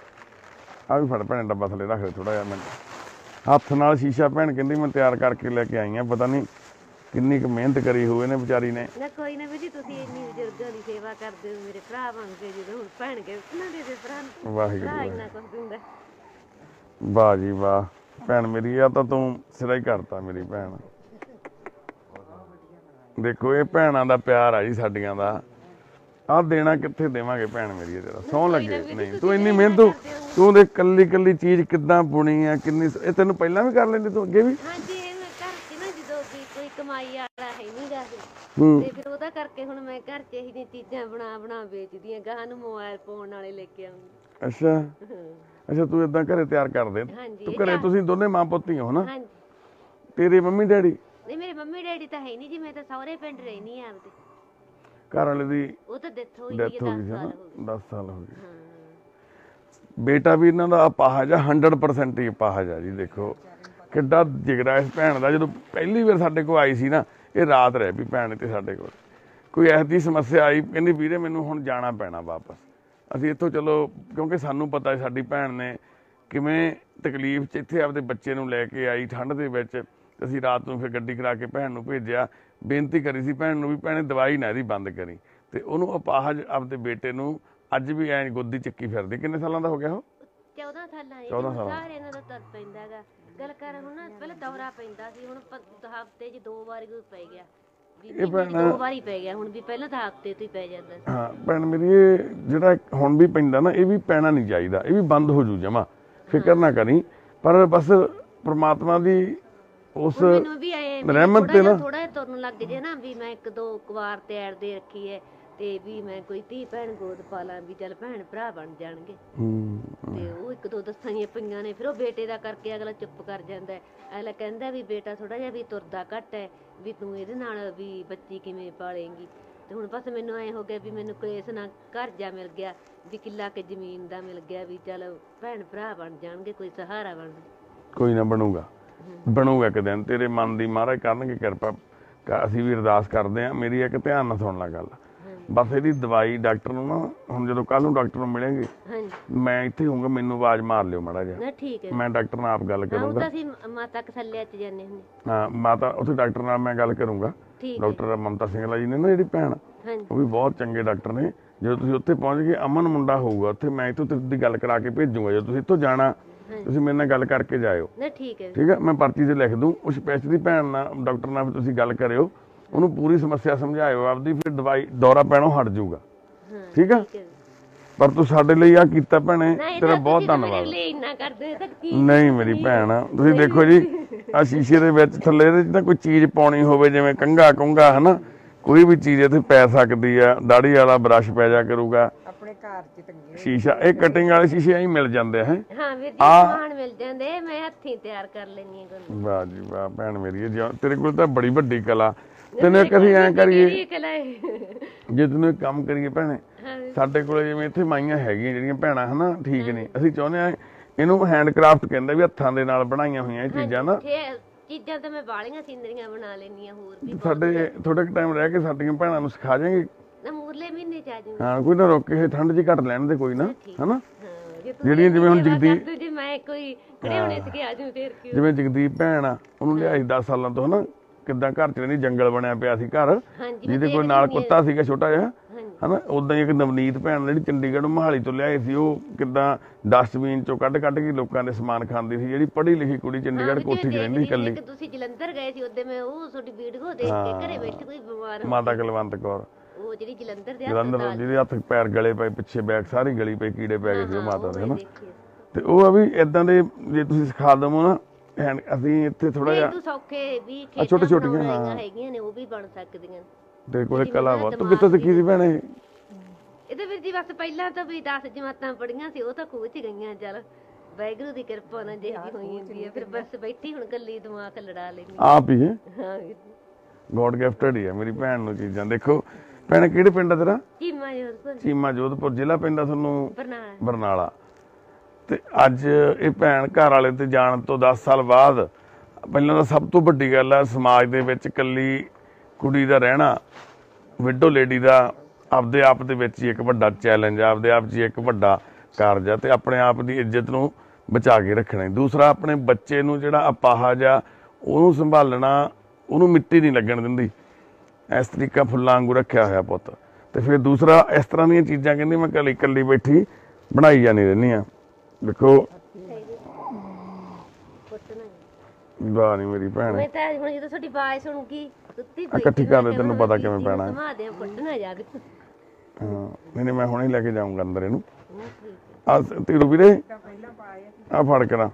ਆ ਵੀ ਫੜ ਭੈਣੇ ਡੱਬਾ ਥੱਲੇ ਰੱਖ ਦੇ ਥੋੜਾ ਜਿਹਾ। ਮੈਨੂੰ ਹੱਥ ਨਾਲ ਸ਼ੀਸ਼ਾ ਭੈਣ ਕਹਿੰਦੀ ਮੈਂ ਤਿਆਰ ਕਰਕੇ ਲੈ ਕੇ ਆਈ ਆ। ਪਤਾ ਨਹੀਂ ਕਿੰਨੀ ਕੁ ਮਿਹਨਤ ਕਰੀ ਹੋਵੇ ਨੇ ਵਿਚਾਰੀ ਨੇ। ਨਾ ਕੋਈ ਨਾ ਵੀਰ ਜੀ, ਤੁਸੀਂ ਇੰਨੀ ਬਜ਼ੁਰਗਾਂ ਦੀ ਸੇਵਾ ਕਰਦੇ ਹੋ, ਮੇਰੇ ਭਰਾ ਬਣ ਕੇ। ਜਦੋਂ ਹੁਣ ਭੈਣ ਗਿਫਟ ਨਾ ਦੇ ਦੇ ਭਰਾ ਨੂੰ, ਵਾਹਿਗੁਰੂ ਭਰਾ ਇੰਨਾ ਕੁਝ ਦਿੰਦਾ। ਵਾਹ ਜੀ ਵਾਹ ਭੈਣ ਮੇਰੀ, ਆ ਤਾਂ ਤੂੰ ਸਿਰਾ ਹੀ ਕਰਤਾ ਮੇਰੀ ਭੈਣ। ਦੇਖੋ ਇਹ ਭੈਣਾਂ ਦਾ ਪਿਆਰ ਆ ਜੀ ਸਾਡੀਆਂ ਦਾ। ਆਹ ਦੇਣਾ ਕਿੱਥੇ ਦੇਵਾਂਗੇ ਭੈਣ ਮੇਰੀ, ਤੇਰਾ ਸਹੁੰ ਲੱਗੇ। ਨਹੀਂ ਤੂੰ ਇੰਨੀ ਮਿਹਨਤ, ਤੂੰ ਦੇ ਕੱਲੀ ਕੱਲੀ ਚੀਜ਼ ਕਿੱਦਾਂ ਬੁਣੀ ਆ, ਕਿੰਨੀ। ਇਹ ਤੈਨੂੰ ਪਹਿਲਾਂ ਵੀ ਕਰ ਲੈਂਦੀ ਤੂੰ ਅੱਗੇ ਵੀ? ਹਾਂਜੀ ਇਹ ਮੈਂ ਘਰ 'ਚ ਨਾ ਜਦੋਂ ਵੀ ਕੋਈ ਕਮਾਈ ਵਾਲਾ ਹੈ ਨਹੀਂ ਗਾ ਹੂੰ। ਤੇ ਫਿਰ ਉਹਦਾ ਕਰਕੇ ਹੁਣ ਮੈਂ ਘਰ 'ਚ ਇਹੀ ਜਿਹੀਆਂ ਚੀਜ਼ਾਂ ਬਣਾ ਵੇਚਦੀ ਆ। ਗਾਹਾਂ ਨੂੰ ਮੋਬਾਈਲ ਪਾਉਣ ਵਾਲੇ ਲੈ ਕੇ ਆਉਂਦੀ। ਅੱਛਾ ਅੱਛਾ, ਤੂੰ ਇਦਾਂ ਘਰੇ ਤਿਆਰ ਕਰ ਦੇ। ਹਾਂਜੀ ਤੂੰ ਘਰੇ ਤੁਸੀਂ ਦੋਨੇ ਮਾਂ ਪੁੱਤ ਹੀ ਹੋ ਨਾ? ਹਾਂਜੀ। ਤੇਰੇ ਮੰਮੀ ਡੈਡੀ? ਨਹੀਂ ਮੇਰੇ ਮੰਮੀ ਡੈਡੀ ਤਾਂ ਹੈ ਨਹੀਂ ਜੀ, ਮੈਂ ਤਾਂ ਸਹੁਰੇ ਪਿੰਡ ਰਹਿਣੀ ਆ ਆਪਦੇ। ਘਰ ਵਾਲੇ ਦੀ ਉਹ ਤਾਂ ਡੈਥ ਹੋਈ ਡੈਥ ਹੋ 10 ਗਈ ਸੀ ਸਾਲ ਨਾ, ਹੋ ਗਏ। 10 ਸਾਲ ਹੋ ਗਏ। ਹਾਂ ਬੇਟਾ ਵੀ ਇਹਨਾਂ ਦਾ ਅਪਾਹਜ ਆ, 100% ਹੀ ਅਪਾਹਜ ਆ ਜੀ। ਦੇਖੋ ਕਿੱਡਾ ਜਿਗਰਾ ਇਸ ਭੈਣ ਦਾ। ਜਦੋਂ ਪਹਿਲੀ ਵਾਰ ਸਾਡੇ ਕੋਲ ਆਈ ਸੀ ਨਾ, ਇਹ ਰਾਤ ਰਹਿ ਵੀ ਭੈਣ ਤੇ ਸਾਡੇ ਕੋਲ। ਕੋਈ ਇਹੋ ਜਿਹੀ ਸਮੱਸਿਆ ਆਈ, ਕਹਿੰਦੀ ਵੀਰੇ ਮੈਨੂੰ ਹੁਣ ਜਾਣਾ ਪੈਣਾ ਵਾਪਸ। ਅਸੀਂ ਇੱਥੋਂ ਚਲੋ, ਕਿਉਂਕਿ ਸਾਨੂੰ ਪਤਾ ਸਾਡੀ ਭੈਣ ਨੇ ਕਿਵੇਂ ਤਕਲੀਫ 'ਚ ਇੱਥੇ ਆਪਦੇ ਬੱਚੇ ਨੂੰ ਲੈ ਕੇ ਆਈ ਠੰਡ ਦੇ ਵਿੱਚ। ਅਸੀਂ ਰਾਤ ਨੂੰ ਫਿਰ ਗੱਡੀ ਕਰਾ ਕੇ ਭੈਣ ਨੂੰ ਭੇਜਿਆ। ਬੇਨਤੀ ਕਰੀ ਸੀ ਭੈਣ ਨੂੰ ਵੀ ਭੈਣੇ ਦਵਾਈ ਨਾ ਇਹਦੀ ਬੰਦ ਕਰੀ। ਤੇ ਉਹਨੂੰ ਅਪਾਹਜ ਆਪਦੇ ਬੇਟੇ ਨੂੰ ਅੱਜ ਵੀ ਐਂ ਗੋਦੀ ਚੱਕੀ ਫਿਰਦੀ। ਕਿੰਨੇ ਸਾਲਾਂ ਦਾ ਹੋ ਗਿਆ ਉਹ? 14 ਸਾਲਾਂ ਦੀ। 14 ਸਾਲਾਂ। ਸਾਰੇ ਇਹਨਾਂ ਦਾ ਤੁਰ ਪੈਂਦਾ ਹੈਗਾ। ਗੱਲ ਕਰ ਹੁਣ ਨਾ, ਪਹਿਲਾਂ ਦੌਰਾ ਪੈਂਦਾ ਸੀ, ਹੁਣ ਹਫ਼ਤੇ 'ਚ 2 ਵਾਰੀ ਕੋਈ ਪੈ ਗਿਆ। ਇਹ ਭੈਣ 2 ਵਾਰੀ ਪੈ ਗਿਆ ਹੁਣ ਵੀ, ਪਹਿਲਾਂ ਤਾਂ ਹਫ਼ਤੇ ਤੋਂ ਹੀ ਪੈ ਜਾਂਦਾ ਸੀ। ਹਾਂ ਭੈਣ ਮੇਰੀ, ਇਹ ਜਿਹੜਾ ਹੁਣ ਵੀ ਪੈਂਦਾ ਨਾ, ਇਹ ਵੀ ਪੈਣਾ ਨਹੀਂ ਚਾਹੀਦਾ। ਇਹ ਵੀ ਬੰਦ ਹੋ ਜੂ ਜਮਾ, ਫਿਕਰ ਨਾ ਕਰੀ। ਪਰ ਬਸ ਪ੍ਰਮਾਤਮਾ ਦੀ ਉਸ ਮੈਨੂੰ ਵੀ ਰਹਿਮਤ ਤੇ ਨਾ ਥੋੜਾ ਜਿਹਾ ਤੁਰਨ ਲੱਗ ਜੇ ਨਾ, ਵੀ ਮੈਂ 1-2 ਕੁਵਾਰ ਤਿਆਰ ਦੇ ਰੱਖੀ ਹੈ ਤੇ ਵੀ ਮੈਂ ਕੋਈ ਧੀ ਭੈਣ ਗੋਦ ਪਾ ਲਾਂ, ਵੀ ਚੱਲ ਭੈਣ ਭਰਾ ਬਣ ਜਾਣਗੇ। ਤੇ ਉਹ ਇੱਕ ਦੋ ਦੱਸਾਂੀਆਂ ਪਈਆਂ ਨੇ, ਫਿਰ ਉਹ ਬੇਟੇ ਦਾ ਕਰਕੇ ਅਗਲਾ ਚੁੱਪ ਕਰ ਜਾਂਦਾ ਹੈ। ਅਗਲਾ ਕਹਿੰਦਾ ਵੀ ਬੇਟਾ ਥੋੜਾ ਜਿਹਾ ਵੀ ਤੁਰਦਾ ਘੱਟ ਹੈ, ਵੀ ਤੂੰ ਇਹਦੇ ਨਾਲ ਵੀ ਬੱਚੀ ਕਿਵੇਂ ਪਾਲੇਂਗੀ। ਤੇ ਹੁਣ ਬਸ ਮੈਨੂੰ ਐ ਹੋ ਗਿਆ ਵੀ ਮੈਨੂੰ ਕਲੇਸ਼ ਨਾਲ ਘਰ ਜਾ ਮਿਲ ਗਿਆ, ਵੀ ਕਿੱਲਾ ਕੇ ਜ਼ਮੀਨ ਦਾ ਮਿਲ ਗਿਆ, ਵੀ ਚੱਲ ਭੈਣ ਭਰਾ ਬਣ ਜਾਣਗੇ, ਕੋਈ ਸਹਾਰਾ ਬਣ। ਕੋਈ ਨਾ ਬਣੂਗਾ, ਬਣੂਗਾ ਇੱਕ ਦਿਨ, ਤੇਰੇ ਮਨ ਦੀ ਮਹਾਰਾਜ ਕਰਨਗੇ ਕਿਰਪਾ। ਅਸੀਂ ਵੀ ਅਰਦਾਸ ਕਰਦੇ ਹਾਂ। ਮੇਰੀ ਇੱਕ ਧਿਆਨ ਨਾਲ ਸੁਣ ਲੈ ਗੱਲ, ਬਸ ਇਹਦੀ ਦਵਾਈ ਡਾਕਟਰ ਨੂੰ ਨਾ, ਹੁਣ ਜਦੋਂ ਕੱਲ ਨੂੰ ਡਾਕਟਰ ਨੂੰ ਮਿਲਾਂਗੇ ਮੈਂ ਇੱਥੇ ਹੋਊਂਗਾ, ਮੈਨੂੰ ਆਵਾਜ਼ ਮਾਰ ਲਿਓ ਮਾੜਾ ਜਿਹਾ, ਠੀਕ ਹੈ। ਮੈਂ ਡਾਕਟਰ ਨਾਲ ਆਪ ਗੱਲ ਕਰੂੰਗਾ। ਅਸੀਂ ਮਾਤਾ ਕਸਲਿਆ ਚ ਜਾਂਦੇ ਹੁੰਦੇ। ਹਾਂ ਮਾਤਾ ਉੱਥੇ ਡਾਕਟਰ ਨਾਲ ਮੈਂ ਗੱਲ ਕਰੂੰਗਾ, ਡਾਕਟਰ ਮਮਤਾ ਸਿੰਘਲਾ ਜੀ ਨੇ ਨਾ ਜਿਹੜੀ ਭੈਣ, ਉਹ ਵੀ ਬਹੁਤ ਚੰਗੇ ਡਾਕਟਰ ਨੇ। ਜਦੋਂ ਤੁਸੀਂ ਉੱਥੇ ਪਹੁੰਚ ਗਏ, ਅਮਨ ਮੁੰਡਾ ਹੋਊਗਾ ਉੱਥੇ, ਮੈਂ ਇੱਥੋਂ ਦੀ ਗੱਲ ਕਰਾ ਕੇ ਭੇਜੂਗਾ। ਜਦੋਂ ਤੁਸੀਂ ਇੱਥੋਂ ਜਾਣਾ ਤੁਸੀਂ ਮੇਰੇ ਨਾਲ ਗੱਲ ਕਰਕੇ ਜਾਇਓ। ਠੀਕ ਹੈ, ਮੈਂ ਪਰਚੀ ਤੇ ਲਿਖ ਦੂੰ। ਉਸ ਸਪੈਸ਼ਲੀ ਭੈਣ ਨਾਲ ਡਾਕਟਰ ਨਾਲ ਵੀ ਤੁਸੀਂ ਗੱਲ ਕਰਿਓ, ਉਹਨੂੰ ਪੂਰੀ ਸਮੱਸਿਆ ਸਮਝਾਇਓ ਆਪਦੀ, ਫਿਰ ਦਵਾਈ ਦੌਰਾ ਪੈਣੋਂ ਹਟ ਜਾਊਗਾ। ਠੀਕ ਆ, ਪਰ ਤੂੰ ਸਾਡੇ ਲਈ ਆ ਕੀਤਾ ਭੈਣੇ, ਤੇਰਾ ਬਹੁਤ ਧੰਨਵਾਦ। ਨਹੀਂ ਮੇਰੀ ਭੈਣ, ਤੁਸੀਂ ਦੇਖੋ ਜੀ ਆ ਸ਼ੀਸ਼ੇ ਦੇ ਵਿੱਚ ਥੱਲੇ ਇਹਦੇ 'ਚ ਤਾਂ ਕੋਈ ਚੀਜ਼ ਪਾਉਣੀ ਹੋਵੇ, ਜਿਵੇਂ ਕੰਘਾ ਕੁੰਘਾ ਹਨਾ, ਕੋਈ ਵੀ ਚੀਜ਼ ਇੱਥੇ ਪੈ ਸਕਦੀ ਆ। ਦਾੜੀ ਵਾਲਾ ਬਰਸ਼ ਪੈ ਜਾ ਕਰੂਗਾ ਆਪਣੇ ਘਰ 'ਚ ਟੰਗੇ ਸ਼ੀਸ਼ਾ। ਇਹ ਕਟਿੰਗ ਵਾਲੇ ਸ਼ੀਸ਼ੇ ਐਂ ਮਿਲ ਜਾਂਦੇ ਹੈ। ਹਾਂ ਵੀਰ ਜੀ, ਸਮਾਨ ਮਿਲ ਜਾਂਦੇ, ਮੈਂ ਹੱਥੀਂ ਤਿਆਰ ਕਰ ਲੈਣੀ ਆ। ਵਾਹ ਜੀ ਵਾਹ ਭੈਣ ਮੇਰੀ, ਤੇਰੇ ਕੋਲ ਤਾਂ ਬੜੀ ਵੱਡੀ ਕਲਾ। ਤੈਨੂੰ ਕਦੀ ਐਂ ਕਰੀਏ, ਜੇ ਤੈਨੂੰ ਇੱਕ ਕੰਮ ਕਰੀਏ ਭੈਣੇ, ਸਾਡੇ ਕੋਲ ਜਿਵੇਂ ਇੱਥੇ ਮਾਈਆਂ ਹੈਗੀਆਂ ਜਿਹੜੀਆਂ ਭੈਣਾਂ ਹਨਾ, ਠੀਕ ਨੇ, ਅਸੀਂ ਚਾਹੁੰਦੇ ਆ ਇਹਨੂੰ ਹੈਂਡਕ੍ਰਾਫਟ ਕਹਿੰਦੇ ਵੀ, ਹੱਥਾਂ ਦੇ ਨਾਲ ਬਣਾਈਆਂ ਹੋਈਆਂ ਇਹ ਚੀਜ਼ਾਂ ਨਾ। ਚੀਜ਼ਾਂ ਤਾਂ ਮੈਂ ਬਾਲੀਆਂ ਸਿੰਦਰੀਆਂ ਬਣਾ ਲੈਣੀ ਆ, ਹੋਰ ਵੀ ਸਾਡੇ ਥੋੜਾ ਟਾਈਮ ਰਹਿ ਕੇ ਸਾਡੀਆਂ ਭੈਣਾਂ ਨੂੰ ਸਿਖਾ ਜਾਏਂਗੇ ਨਾ, ਮੂਰਲੇ ਮਹੀਨੇ ਚ ਆ ਜਾਊਂ। ਹਾਂ ਕੋਈ ਨਾ, ਰੋਕ ਕੇ ਠੰਡ ਜੀ ਘੱਟ ਲੈਣ ਦੇ ਕੋਈ ਨਾ, ਹਨਾ। ਜਿਹੜੀਆਂ ਜਿਵੇਂ ਹੁਣ ਜਗਦੀਪ, ਮੈਂ ਕੋਈ ਖੜੇ ਹੋਣੇ ਸੀਗੇ ਆ ਜਾਊਂ ਫੇਰ ਕੀ। ਜਿਵੇਂ ਜਗਦੀਪ ਭੈਣ ਆ, ਉਹਨੂੰ ਲਿਆਈ 10 ਸਾਲਾਂ ਤੋਂ ਹਨਾ, ਕਿੱਦਾਂ ਘਰ ਚ ਰਹਿੰਦੀ, ਜੰਗਲ ਬਣਿਆ ਪਿਆ ਸੀ ਘਰ, ਜਿਹਦੇ ਕੋਲ ਨਾਲ ਕੁੱਤਾ ਸੀਗਾ ਛੋਟਾ ਜਿਹਾ ਹਨਾ। ਉਦਾਂ ਹੀ ਇੱਕ ਨਵਨੀਤ ਭੈਣ ਜਿਹੜੀ ਚੰਡੀਗੜ੍ਹ ਮੋਹਾਲੀ ਤੋਂ ਲਿਆਏ ਸੀ, ਉਹ ਕਿੱਦਾਂ ਡਸਟਬਿਨ ਚੋਂ ਕੱਢ ਕੇ ਲੋਕਾਂ ਦੇ ਸਮਾਨ ਖਾਂਦੀ ਸੀ, ਜਿਹੜੀ ਪੜ੍ਹੀ ਲਿਖੀ ਕੁੜੀ ਚੰਡੀਗੜ੍ਹ ਕੋਠੀ 'ਚ ਰਹਿੰਦੀ ਇਕੱਲੀ। ਤੁਸੀਂ ਜਲੰਧਰ ਗਏ ਸੀ ਉਹਦੇ, ਮੈਂ ਉਹ ਤੁਹਾਡੀ ਵੀਡੀਓ ਦੇਖ ਕੇ ਘਰੇ ਬੈਠੀ ਕੋਈ ਬਿਮਾਰ ਮਾਤਾ ਕੁਲਵੰਤ ਕੌਰ, ਉਹ ਜਿਹੜੀ ਜਲੰਧਰ ਜਿਹਦੇ ਹੱਥ ਪੈਰ ਗਲੇ ਪਏ, ਪਿੱਛੇ ਬੈਕ ਸਾਰੀ ਗਲੀ ਪਈ, ਕੀੜੇ ਪੈ ਗਏ ਸੀ ਉਹ ਮਾਤਾ ਦੇ ਹਨਾ। ਤੇ ਉਹ ਆ ਵੀ ਏਦਾਂ ਦੇ ਜੇ ਤੁਸੀਂ ਸਿਖਾ ਦਵੋ ਨਾ, ਅਸੀਂ ਇੱਥੇ ਥੋੜਾ ਜਿਹਾ ਸੌਖੇ ਵੀ ਛੋਟੇ ਛੋਟੀਆਂ ਹੈਗੀਆਂ ਨੇ, ਉਹ ਵੀ ਬਣ ਸਕਦੀਆਂ। ਤੇਰੇ ਕੋਲੇ ਕਲਾ ਵਾ, ਤੂੰ ਕਿੱਥੋਂ ਸਿੱਖੀ ਸੀ ਭੈਣੇ? ਇਹਦੇ ਵੀਰ ਜੀ ਬਸ ਪਹਿਲਾਂ ਤਾਂ ਵੀ 10 ਜਮਾਤਾਂ ਪੜੀਆਂ ਸੀ, ਉਹ ਤਾਂ ਖੂਹ 'ਚ ਗਈਆਂ। ਚੱਲ ਵਾਹਿਗੁਰੂ ਦੀ ਕਿਰਪਾ ਨਾਲ ਜਿਹੀ ਹੋਈ ਜਾਂਦੀ ਹੈ, ਫਿਰ ਬਸ ਬੈਠੀ ਹੁਣ ਕੱਲੀ ਦਿਮਾਗ ਲੜਾ ਲੈਂਦੀ ਆਪ ਹੀ ਹੈ। ਹਾਂ ਗੋਡ ਗਿਫਟਡ ਹੀ ਹੈ ਮੇਰੀ ਭੈਣ ਨੂੰ ਚੀਜ਼ਾਂ। ਦੇਖੋ ਭੈਣੇ, ਕਿਹੜੇ ਪਿੰਡ ਆ ਤੇਰਾ? ਚੀਮਾ ਜੋਧਪੁਰ, ਜ਼ਿਲ੍ਹਾ ਪੈਂਦਾ ਤੁਹਾਨੂੰ ਬਰਨਾਲਾ। ਤੇ ਅੱਜ ਇਹ ਭੈਣ ਘਰ ਵਾਲੇ ਤੇ ਜਾਣ ਤੋਂ 10 ਸਾਲ ਬਾਅਦ, ਪਹਿਲਾਂ ਤਾਂ ਸਭ ਤੋਂ ਵੱਡੀ ਗੱਲ ਆ ਸਮਾਜ ਦੇ ਵਿੱਚ ਇਕੱਲੀ ਕੁੜੀ ਦਾ ਰਹਿਣਾ, ਵਿਡੋ ਲੇਡੀ ਦਾ ਆਪਦੇ ਆਪ ਦੇ ਵਿੱਚ ਹੀ ਇੱਕ ਵੱਡਾ ਚੈਲੰਜ ਆ, ਆਪਦੇ ਆਪ 'ਚ ਇੱਕ ਵੱਡਾ ਕਾਰਜ ਆ, ਤੇ ਆਪਣੇ ਆਪ ਦੀ ਇੱਜ਼ਤ ਨੂੰ ਬਚਾ ਕੇ ਰੱਖਣਾ। ਦੂਸਰਾ, ਆਪਣੇ ਬੱਚੇ ਨੂੰ ਜਿਹੜਾ ਅਪਾਹਜ ਆ ਉਹਨੂੰ ਸੰਭਾਲਣਾ, ਉਹਨੂੰ ਮਿੱਟੀ ਨਹੀਂ ਲੱਗਣ ਦਿੰਦੀ, ਇਸ ਤਰੀਕਾ ਫੁੱਲਾਂ ਵਾਂਗੂ ਰੱਖਿਆ ਹੋਇਆ ਪੁੱਤ। ਤੇ ਫਿਰ ਦੂਸਰਾ, ਇਸ ਤਰ੍ਹਾਂ ਦੀਆਂ ਚੀਜ਼ਾਂ ਕਹਿੰਦੀ ਮੈਂ ਇਕੱਲੀ ਬੈਠੀ ਬਣਾਈ ਜਾਂਦੀ ਰਹਿੰਦੀ ਆ। ਦੇਖੋ ਵਾਹ ਨੀ ਮੇਰੀ ਭੈਣ, ਮੈਂ ਤਾਂ ਹੁਣ ਜਦੋਂ ਤੁਹਾਡੀ ਆਵਾਜ਼ ਸੁਣੂਗੀ ਸੁੱਤੀ ਪਈ ਇਕੱਠੀ ਕਰ ਦੇ, ਤੈਨੂੰ ਪਤਾ ਕਿਵੇਂ ਪੈਣਾ। ਹਾਂ ਨਹੀਂ ਮੈਂ ਹੁਣੇ ਲੈ ਕੇ ਜਾਊਂਗਾ ਅੰਦਰ ਇਹਨੂੰ। ਆ ਤੀਰੂ ਵੀਰੇ, ਆ ਫੜ ਕੇ ਨਾ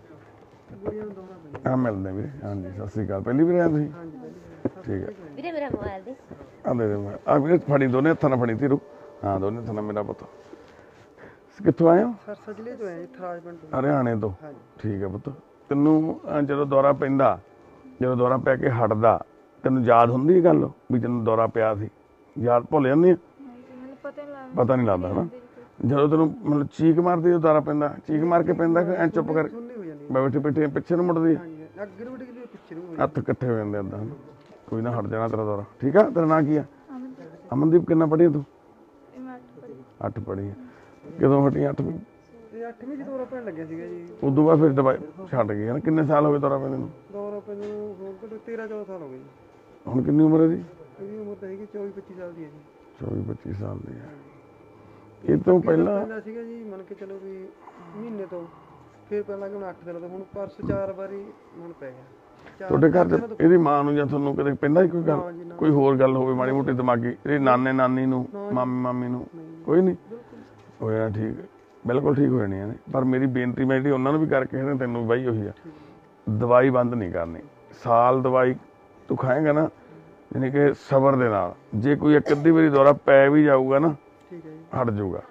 ਆ ਮਿਲਦੇ ਵੀਰੇ। ਹਾਂਜੀ ਸਤਿ ਸ੍ਰੀ ਅਕਾਲ। ਪਹਿਲੀ ਵੀਰੇ ਆ ਤੁਸੀਂ? ਠੀਕ ਹੈ ਵੀਰੇ, ਮੇਰਾ ਮੋਬਾਈਲ ਦੇ ਆ ਦੇ ਦੇ। ਆ ਵੀਰੇ ਫੜੀ, ਦੋਨੇ ਹੱਥਾਂ ਨਾਲ ਫੜੀ ਤੀਰੂ। ਹਾਂ ਦੋਨੇ ਹੱਥਾਂ ਨਾਲ ਮੇਰਾ ਪੁੱਤ। ਕਿੱਥੋਂ ਆਏ ਹੋ? ਸਰ ਸਜਲੇ ਤੋਂ ਆਏ, ਥਰਾਜਪੁਰ ਤੋਂ। ਹਰਿਆਣੇ ਤੋਂ? ਠੀਕ ਹੈ ਪੁੱਤ। ਤੈਨੂੰ ਜਦੋਂ ਦੌਰਾ ਪੈਂਦਾ, ਜਦੋਂ ਦੌਰਾ ਪੈ ਕੇ ਹਟਦਾ, ਤੈਨੂੰ ਯਾਦ ਹੁੰਦੀ ਗੱਲ ਵੀ ਤੈਨੂੰ ਦੌਰਾ ਪਿਆ ਸੀ? ਯਾਦ ਭੁੱਲ ਜਾਂਦੀ ਆ? ਪਤਾ ਨਹੀਂ ਲੱਗਦਾ ਹਨਾ। ਜਦੋਂ ਤੈਨੂੰ ਮਤਲਬ ਚੀਕ ਮਾਰਦੀ, ਜਦੋਂ ਦੌਰਾ ਪੈਂਦਾ ਚੀਕ ਮਾਰ ਕੇ ਪੈਂਦਾ ਕਿ ਐਂ ਚੁੱਪ ਕਰ ਬੈਠੇ ਬੈਠੇ ਪਿੱਛੇ ਨੂੰ ਮੁੜਦੀ, ਹੱਥ ਇਕੱਠੇ ਹੋ ਜਾਂਦੇ ਏਦਾਂ? ਕੋਈ ਨਾ, ਹਟ ਜਾਣਾ ਤੇਰਾ ਦੌਰਾ। ਠੀਕ ਆ। ਤੇਰਾ ਨਾਂ ਕੀ ਆ? ਅਮਨਦੀਪ। ਕਿੰਨਾ ਪੜ੍ਹੀ ਤੂੰ? 8 ਪੜ੍ਹੀ ਆ। ਕਦੋਂ ਹਟੀ? 8ਵੀਂ? 8ਵੀਂ ਚ ਦੌਰਾ ਪੈਣ ਲੱਗਿਆ ਸੀਗਾ ਜੀ। ਉਦੋਂ ਬਾਅਦ ਫਿਰ ਦਵਾਈ ਛੱਡ ਗਈ ਨਾ? ਕਿੰਨੇ ਸਾਲ ਹੋ ਗਏ ਦੌਰਾ ਪੈਂਦੇ ਨੂੰ? ਦੌਰਾ ਪੈਣ ਨੂੰ ਹੁਣ 13-14 ਸਾਲ ਹੋ ਗਏ ਜੀ। ਹੁਣ ਕਿੰਨੀ ਉਮਰ ਹੈ ਜੀ? ਇਹਦੀ ਉਮਰ ਤਾਂ ਹੈਗੀ 24-25 ਸਾਲ ਦੀ ਹੈ ਜੀ। 24-25 ਸਾਲ ਦੀ ਹੈ। ਇਹ ਤੋਂ ਪਹਿਲਾਂ ਸੀਗਾ ਜੀ, ਮੰਨ ਕੇ ਚਲੋ ਵੀ ਮਹੀਨੇ ਤੋਂ, ਫਿਰ ਪਹਿਲਾਂ ਕਿ 8 ਦਿਨਾਂ ਤੋਂ, ਹੁਣ ਪਰਸ 4 ਵਾਰੀ ਹੁਣ ਪੈ ਗਿਆ। ਤੁਹਾਡੇ ਘਰ ਚ ਇਹਦੀ ਮਾਂ ਨੂੰ ਜਾਂ ਤੁਹਾਨੂੰ ਕਦੇ ਪੈਂਦਾ ਹੀ ਕੋਈ ਗੱਲ, ਕੋਈ ਹੋਰ ਗੱਲ ਹੋਵੇ ਮਾੜੀ ਮੋਟੀ ਦਿਮਾਗੀ, ਇਹਦੇ ਨਾਨੇ ਨਾਨੀ ਨੂੰ, ਮਾਮੀ ਮਾਮੀ ਨੂੰ? ਕੋਈ ਨਹੀਂ ਹੋਇਆ? ਠੀਕ, ਬਿਲਕੁਲ ਠੀਕ ਹੋ ਜਾਣੀਆਂ ਨੇ। ਪਰ ਮੇਰੀ ਬੇਨਤੀ ਮੈਂ ਜਿਹੜੀ ਉਹਨਾਂ ਨੂੰ ਵੀ ਕਰਕੇ ਕਹਿੰਦਾ, ਤੈਨੂੰ ਵੀ ਬਾਈ ਉਹੀ ਆ, ਦਵਾਈ ਬੰਦ ਨਹੀਂ ਕਰਨੀ। ਸਾਲ ਦਵਾਈ ਤੂੰ ਖਾਏਗਾ ਨਾ, ਯਾਨੀ ਕਿ ਸਬਰ ਦੇ ਨਾਲ। ਜੇ ਕੋਈ ਇੱਕ ਅੱਧੀ ਵਾਰੀ ਦੌਰਾ ਪੈ ਵੀ ਜਾਊਗਾ ਨਾ, ਹਟ ਜਾਊਗਾ।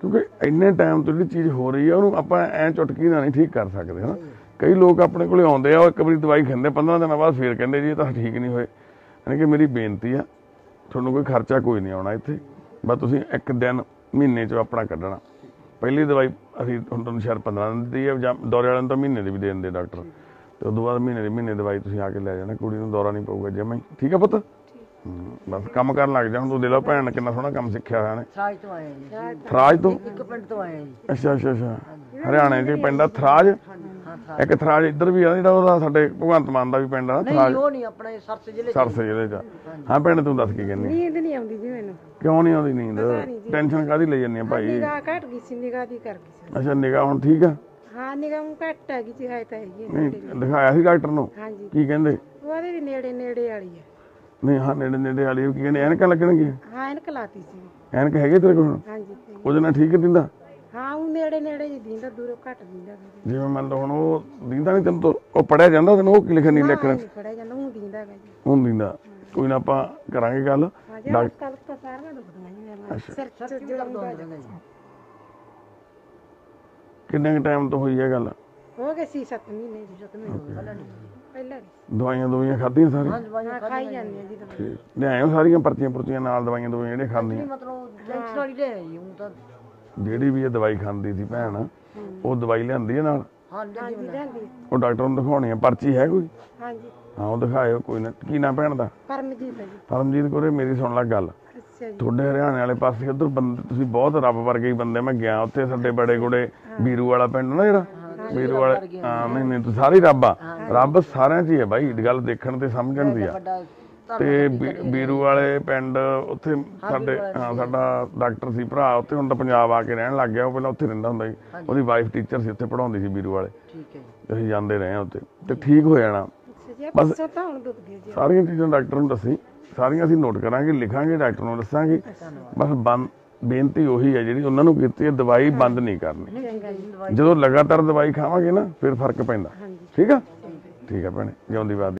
ਕਿਉਂਕਿ ਇੰਨੇ ਟਾਈਮ ਤੋਂ ਜਿਹੜੀ ਚੀਜ਼ ਹੋ ਰਹੀ ਆ ਉਹਨੂੰ ਆਪਾਂ ਐਂ ਚੁਟਕੀ ਨਾਲ ਨਹੀਂ ਠੀਕ ਕਰ ਸਕਦੇ ਹਨਾ। ਕਈ ਲੋਕ ਆਪਣੇ ਕੋਲੇ ਆਉਂਦੇ ਆ, ਉਹ ਇੱਕ ਵਾਰੀ ਦਵਾਈ ਖਾਂਦੇ 15 ਦਿਨਾਂ ਬਾਅਦ ਫੇਰ ਕਹਿੰਦੇ ਜੀ ਇਹ ਤਾਂ ਠੀਕ ਨਹੀਂ ਹੋਏ। ਯਾਨੀ ਕਿ ਮੇਰੀ ਬੇਨਤੀ ਆ, ਤੁਹਾਨੂੰ ਕੋਈ ਖਰਚਾ ਕੋਈ ਨਹੀਂ ਆਉਣਾ ਇੱਥੇ, ਬਸ ਤੁਸੀਂ ਇੱਕ ਦਿਨ ਮਹੀਨੇ 'ਚ ਆਪਣਾ ਕੱਢਣਾ। ਪਹਿਲੀ ਦਵਾਈ ਅਸੀਂ ਹੁਣ ਤੁਹਾਨੂੰ ਸ਼ਾਇਦ 15 ਦਿਨ ਦੀ ਹੈ, ਜਾਂ ਦੌਰੇ ਵਾਲਿਆਂ ਨੂੰ ਤਾਂ ਮਹੀਨੇ ਦੀ ਵੀ ਦੇ ਦਿੰਦੇ ਡਾਕਟਰ, ਤੇ ਉਦੋਂ ਬਾਅਦ ਮਹੀਨੇ ਦਵਾਈ ਤੁਸੀਂ ਆ ਕੇ ਲੈ ਜਾਣਾ। ਕੁੜੀ ਨੂੰ ਦੌਰਾ ਨਹੀਂ ਪਊਗਾ ਜਮਾਂ ਹੀ, ਠੀਕ ਆ ਪੁੱਤ? ਬਸ ਕੰਮ ਕਰਨ ਲੱਗ ਜਾ ਹੁਣ। ਤੂੰ ਦੇ ਲਾ ਭੈਣ ਕਿੰਨਾ ਸੋਹਣਾ ਕੰਮ ਸਿੱਖਿਆ ਹੋਇਆ ਨੇ। ਥਰਾਜ ਤੋਂ ਆਏ ਆ ਜੀ, ਥਰਾਜ ਤੋਂ? ਇੱਕ ਪਿੰਡ ਤੋਂ ਆਏ ਆ ਜੀ। ਅੱਛਾ ਅੱਛਾ ਅੱਛਾ, ਹਰਿਆਣੇ 'ਚ ਪਿੰਡ ਆ ਥਰਾਜ। ਇੱਕ ਥਰਾਜ ਇੱਧਰ ਵੀ ਆ ਜਿਹੜਾ ਉਹਦਾ ਸਾਡੇ ਭਗਵੰਤ ਮਾਨ ਦਾ ਵੀ ਪਿੰਡ ਆ ਥਰਾਜ। ਨਹੀਂ ਉਹ ਨਹੀਂ, ਆਪਣੇ ਸਰਸੇ ਜ਼ਿਲ੍ਹੇ ਸਰਸੇ ਜ਼ਿਲ੍ਹੇ 'ਚ। ਹਾਂ ਭੈਣ ਤੂੰ ਦੱਸ ਕੀ ਕਹਿੰਦੀ? ਨੀਂਦ ਨਹੀਂ ਆਉਂਦੀ ਜੀ ਮੈਨੂੰ। ਕਿਉਂ ਨਹੀਂ ਆਉਂਦੀ ਨੀਂਦ? ਟੈਨਸ਼ਨ ਕਾਹਦੀ ਲਈ ਜਾਂਦੀ ਆ ਭਾਈ? ਨਿਗਾਹ ਘਟ ਗਈ ਸੀ, ਨਿਗਾਹ ਦੀ ਕਰ ਗਈ ਸੀ। ਅੱਛਾ ਨਿਗਾਹ ਹੁਣ ਠੀਕ ਆ? ਹਾਂ ਨਿਗਾਹ ਘਟ ਆ ਗਈ ਸੀ, ਹੈ ਤਾਂ ਹੈਗੀ ਨਹੀਂ ਦਿਖਾਇਆ ਸੀ ਡਾਕਟਰ ਨੂੰ? ਹਾਂਜੀ, ਕੀ ਕਹਿੰਦੇ? ਉਹਦੇ ਵੀ ਨੇੜੇ ਵਾਲੀ ਆ। ਨਹੀਂ ਹਾਂ ਨੇੜੇ ਵਾਲੀ ਕੀ ਕਹਿੰਦੇ? ਐਨਕਾਂ ਲੱਗਣਗੀਆਂ? ਹਾਂ ਐਨਕ ਲਾਤੀ ਸੀ। ਐਨਕ ਹੈਗੇ ਤੇਰੇ ਕੋਲ? ਹਾਂਜੀ ਉਹਦੇ ਨਾਲ ਠੀਕ ਦਿੰਦਾ? ਹਾਂ ਉਹ ਨੇੜੇ ਜੀ ਦੀਂਦਾ, ਦੂਰੋਂ ਘਟ ਦੀਂਦਾ। ਜਿਵੇਂ ਮੰਨ ਲਓ ਹੁਣ ਉਹ ਦਿੰਦਾ ਨਹੀਂ ਤੈਨੂੰ, ਉਹ ਪੜਿਆ ਜਾਂਦਾ ਤੈਨੂੰ? ਉਹ ਕੀ ਲਿਖਿਆ ਨਹੀਂ ਲਿਖਣਾ? ਨਹੀਂ ਪੜਿਆ ਜਾਂਦਾ, ਉਹ ਦੀਂਦਾ ਹੈਗਾ ਜੀ। ਹੁਣ ਦਿੰਦਾ? ਕੋਈ ਨਾ ਆਪਾਂ ਕਰਾਂਗੇ ਗੱਲ। ਹਾਂ ਜੀ, ਕੱਲ ਤਾਂ ਸਾਰੀਆਂ ਦੁਖਦੀਆਂ ਜੀ ਮੇਰੇ। ਸਿਰ ਚ ਜਲੰਦਾ ਜੀ। ਕਿੰਨੇ ਟਾਈਮ ਤੋਂ ਹੋਈ ਹੈ ਗੱਲ? ਹੋ ਗਏ 6-7 ਮਹੀਨੇ ਜੀ। 7 ਮਹੀਨੇ ਪਹਿਲਾਂ ਦਵਾਈਆਂ ਖਾਧੀਆਂ ਸਾਰੀਆਂ? ਹਾਂ ਖਾਈ ਜਾਂਦੀ ਆ ਜੀ ਦਵਾਈ। ਠੀਕ ਲਿਆਇਓ ਸਾਰੀਆਂ ਪਰਚੀਆਂ ਨਾਲ ਦਵਾਈਆਂ ਜਿਹੜੀਆਂ ਖਾਂਦੀਆਂ? ਮਤਲਬ ਟੈਨਸ਼ਨ ਵਾਲੀ ਲੈ ਆਈ ਹੂੰ ਤਾਂ। ਜਿਹੜੀ ਵੀ ਇਹ ਦਵਾਈ ਖਾਂਦੀ ਸੀ ਭੈਣ, ਉਹ ਦਵਾਈ ਲਿਆਂਦੀ ਹੈ ਨਾਲ? ਹਾਂਜੀ ਲਿਆਂਦੀ। ਉਹ ਡਾਕਟਰ ਨੂੰ ਦਿਖਾਉਣੀ ਆ? ਪਰਚੀ ਹੈ ਕੋਈ? ਹਾਂਜੀ ਹਾਂ ਉਹ ਦਿਖਾਇਓ ਕੋਈ ਨਾ। ਕੀ ਨਾ ਭੈਣ ਦਾ? ਪਰਮਜੀਤ ਜੀ। ਪਰਮਜੀਤ ਕੋਰੇ ਮੇਰੀ ਸੁਣ ਲੈ ਗੱਲ। ਅੱਛਾ ਜੀ। ਤੁਹਾਡੇ ਹਰਿਆਣੇ ਵਾਲੇ ਪਾਸੇ ਉਧਰ ਬੰਦੇ ਤੁਸੀਂ ਬਹੁਤ ਰੱਬ ਵਰਗੇ ਹੀ ਬੰਦੇ। ਮੈਂ ਗਿਆ ਉੱਥੇ, ਸਾਡੇ ਬੜੇ ਗੁੜੇ ਬੀਰੂ ਵਾਲਾ ਪਿੰਡ ਨਾ ਜਿਹੜਾ, ਬੀਰੂ ਵਾਲੇ। ਹਾਂ ਨਹੀਂ ਤੂੰ ਸਾਰੀ ਰੱਬ ਆ। ਰੱਬ ਸਾਰਿਆਂ 'ਚ ਹੀ ਹੈ ਬਾਈ, ਗੱਲ ਦੇਖਣ ਤੇ ਸਮਝਣ ਦੀ ਆ। ਤੇ ਬੀਰੂ ਵਾਲੇ ਪਿੰਡ ਉੱਥੇ ਸਾਡੇ ਸਾਡਾ ਡਾਕਟਰ ਸੀ ਭਰਾ ਉੱਥੇ, ਹੁਣ ਤਾਂ ਪੰਜਾਬ ਆ ਕੇ ਰਹਿਣ ਲੱਗ ਗਿਆ। ਉਹ ਪਹਿਲਾਂ ਉੱਥੇ ਰਹਿੰਦਾ ਹੁੰਦਾ ਸੀ, ਉਹਦੀ ਵਾਈਫ ਟੀਚਰ ਸੀ ਉੱਥੇ, ਪੜਾਉਂਦੀ ਸੀ ਬੀਰੂ ਵਾਲੇ। ਠੀਕ ਹੈ ਜੀ। ਅਸੀਂ ਜਾਂਦੇ ਰਹੇ ਉੱਥੇ, ਤੇ ਠੀਕ ਹੋ ਜਾਣਾ। ਬਸ ਤਾਂ ਹੁਣ ਦੁਖਦੀ ਜੀ। ਸਾਰੀਆਂ ਚੀਜ਼ਾਂ ਡਾਕਟਰ ਨੂੰ ਦੱਸੀ, ਸਾਰੀਆਂ ਅਸੀਂ ਨੋਟ ਕਰਾਂਗੇ, ਲਿਖਾਂਗੇ, ਡਾਕਟਰ ਨੂੰ ਦੱਸਾਂਗੇ। ਬਸ ਬੇਨਤੀ ਉਹੀ ਹੈ ਜਿਹੜੀ ਉਹਨਾਂ ਨੂੰ ਕੀਤੀ ਹੈ, ਦਵਾਈ ਬੰਦ ਨਹੀਂ ਕਰਨੀ। ਜਦੋਂ ਲਗਾਤਾਰ ਦਵਾਈ ਖਾਵਾਂਗੇ ਨਾ ਫਿਰ ਫਰਕ ਪੈਂਦਾ। ਠੀਕ ਆ? ਠੀਕ ਆ ਭੈਣੇ, ਜਿਉਂਦੀ ਬਾਤ।